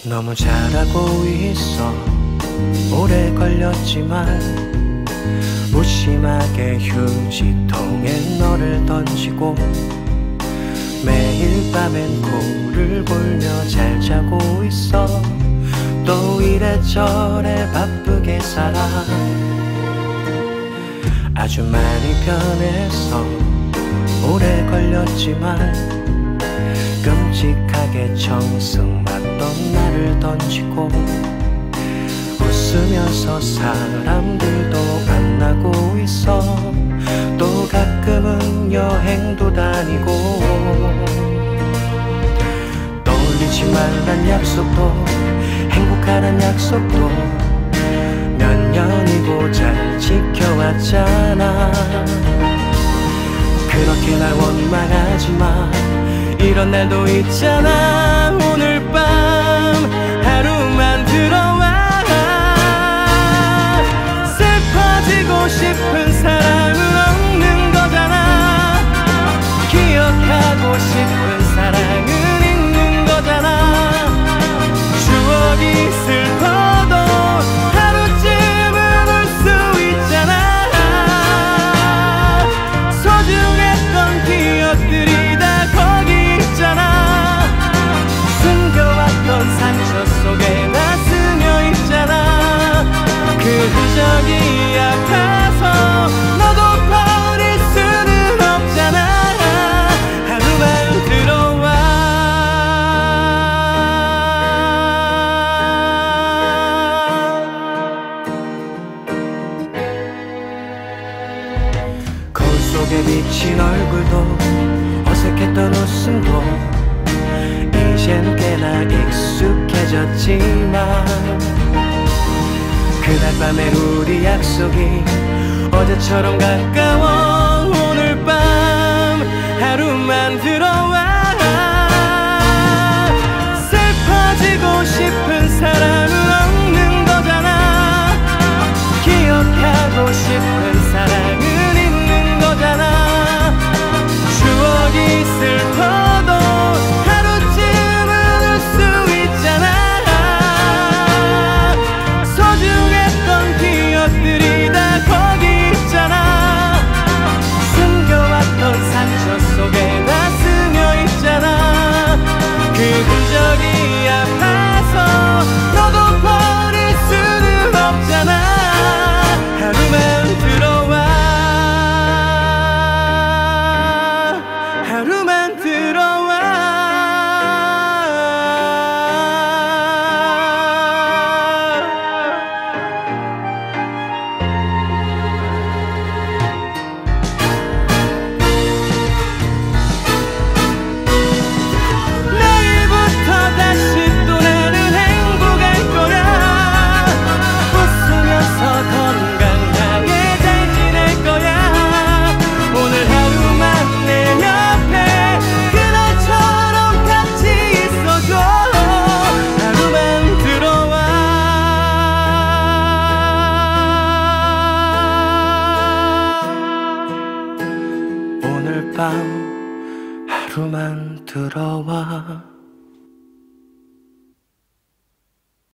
너무 잘하고 있어. 오래 걸렸지만 무심하게 휴지통에 너를 던지고 매일 밤엔 코를 골며 잘 자고 있어. 또 이래저래 바쁘게 살아. 아주 많이 변했어. 오래 걸렸지만 끔찍하게 청승맞던 나를 던지고 웃으면서 사람들도 만나고 있어. 또 가끔은 여행도 다니고 떠올리지 말란 약속도 행복하란 약속도 몇 년이고 잘 지켜왔잖아. 그렇게 날 원망하지 마. 이런 날도 있잖아. 오늘 밤 하루만 들어와. 슬퍼지고 싶은 사랑은 없는 거잖아. 기억하고 싶은 사랑은 있는 거잖아. 추억이 슬퍼도 하루쯤은 울 수 있잖아. 소중했던 기억들이 다 거기 있잖아. 숨겨왔던 상처 속에 다 스며 있잖아. 그 흔적이 아파서 너도 버릴 수는 없잖아. 하루만 들어와. 거울 속에 비친 얼굴도 어색했던 웃음도 이젠 꽤나 익숙해졌지만 그날 밤의 우리 약속이 어제처럼 가까워. 오늘 밤 하루만 들어와. 슬퍼지고 싶은 사람은 없는 거잖아. 기억하고 싶은 사랑은 있는 거잖아. 추억이 슬퍼도 하루쯤은 울 수 있잖아. 소중했던 기억들이 다 거기 있잖아. 숨겨왔던 상처 속에 다 스며 있잖아. 그 흔적이 아파서 너도 버릴 수는 없잖아. 하루만 들어와. 하루만 들어와. 내일부터 다시 또 나는 행복할 거야. 웃으면서 건강하게 잘 지낼 거야. 오늘 하루만 내 옆에 그날처럼 같이 있어줘. 하루만 들어와. 오늘 밤 하루만 들어와.